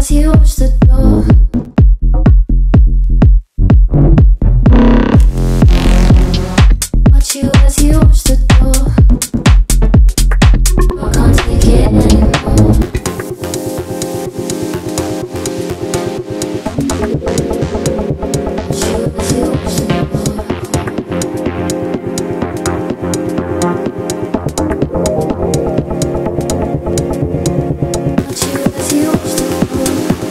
as you watch the door. Watch you as you watch the door. I can't take it anymore. Watch you as you watch the door. Watch you as you watch the door.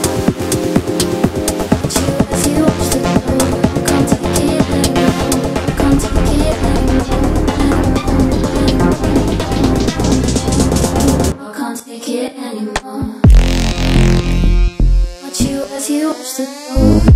Watch you as you watch the door. I can't take it anymore. Can't take it anymore. I can't take it anymore. Watch you as you watch the door.